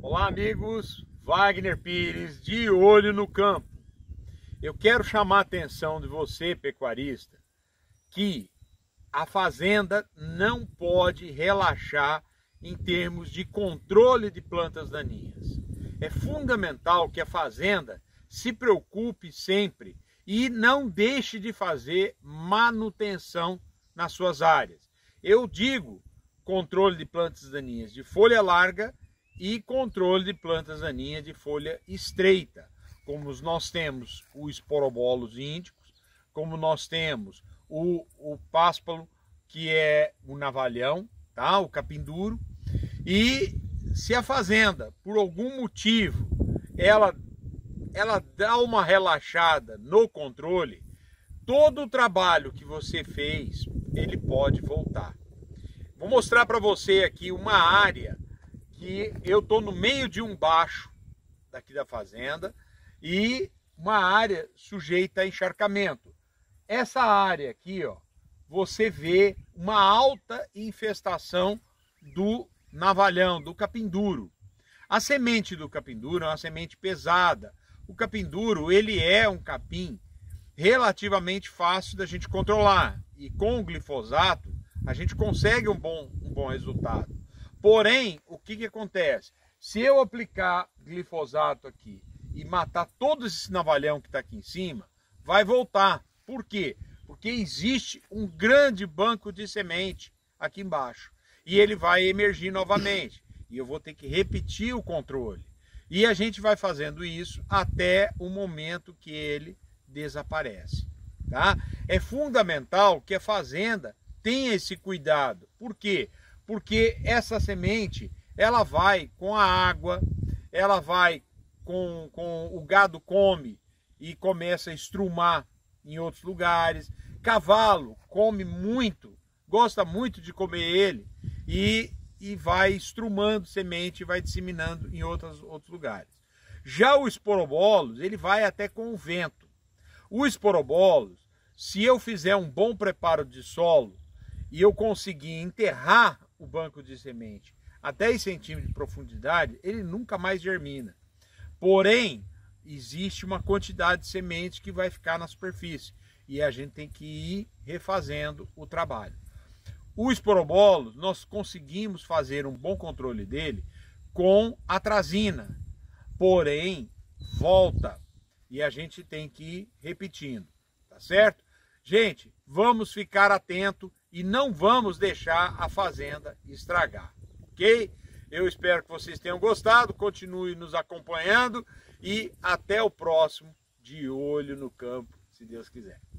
Olá amigos, Wagner Pires, de olho no campo. Eu quero chamar a atenção de você, pecuarista, que a fazenda não pode relaxar em termos de controle de plantas daninhas. É fundamental que a fazenda se preocupe sempre e não deixe de fazer manutenção nas suas áreas. Eu digo controle de plantas daninhas de folha larga e controle de plantas daninhas de folha estreita, como nós temos o esporobolos índicos, como nós temos o páspalo, que é o navalhão, tá? O capim-duro. E se a fazenda, por algum motivo, ela dá uma relaxada no controle, todo o trabalho que você fez, ele pode voltar. Vou mostrar para você aqui uma área que eu estou no meio de um baixo daqui da fazenda e uma área sujeita a encharcamento. Essa área aqui, ó, você vê uma alta infestação do navalhão, do capim-duro. A semente do capim-duro é uma semente pesada. O capim-duro, ele é um capim relativamente fácil da gente controlar. E com o glifosato, a gente consegue um bom resultado. Porém, o que acontece? Se eu aplicar glifosato aqui e matar todo esse navalhão que está aqui em cima, vai voltar. Por quê? Porque existe um grande banco de semente aqui embaixo. E ele vai emergir novamente. E eu vou ter que repetir o controle. E a gente vai fazendo isso até o momento que ele desaparece. Tá? É fundamental que a fazenda tenha esse cuidado. Por quê? Porque essa semente, ela vai com a água, ela vai com o gado come e começa a estrumar em outros lugares. Cavalo come muito, gosta muito de comer ele e vai estrumando semente e vai disseminando em outros lugares. Já o esporobolos, ele vai até com o vento. O esporobolos, se eu fizer um bom preparo de solo e eu conseguir enterrar o banco de semente a 10 centímetros de profundidade, ele nunca mais germina. Porém, existe uma quantidade de semente que vai ficar na superfície e a gente tem que ir refazendo o trabalho. O esporobolos, nós conseguimos fazer um bom controle dele com atrazina, porém, volta e a gente tem que ir repetindo, tá certo? Gente, vamos ficar atento e não vamos deixar a fazenda estragar, ok? Eu espero que vocês tenham gostado, continue nos acompanhando e até o próximo De Olho no Campo, se Deus quiser.